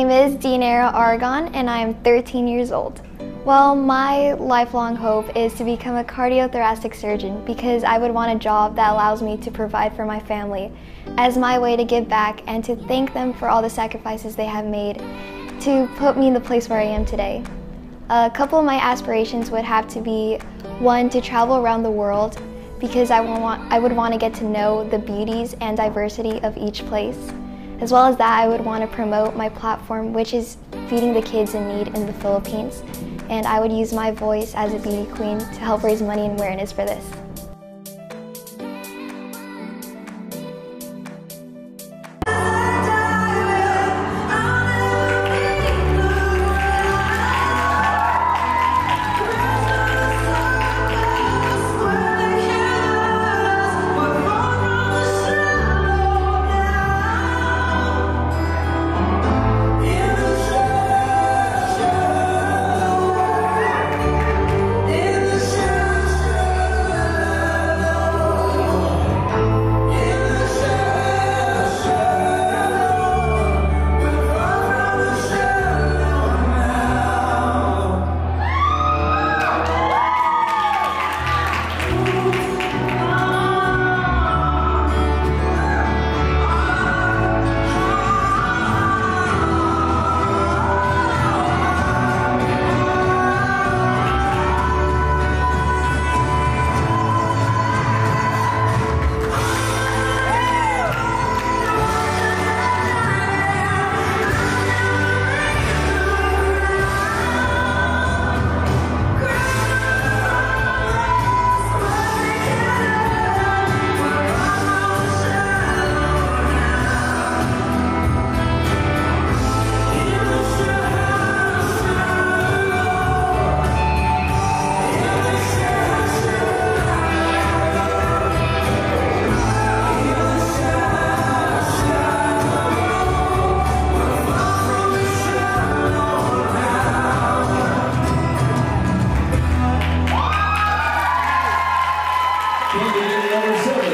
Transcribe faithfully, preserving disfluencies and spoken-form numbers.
name is Deanara Aragon and I am thirteen years old. Well, my lifelong hope is to become a cardiothoracic surgeon because I would want a job that allows me to provide for my family as my way to give back and to thank them for all the sacrifices they have made to put me in the place where I am today. A couple of my aspirations would have to be, one, to travel around the world because I, want, I would want to get to know the beauties and diversity of each place. As well as that, I would want to promote my platform, which is feeding the kids in need in the Philippines. And I would use my voice as a beauty queen to help raise money and awareness for this. Candidate number seven.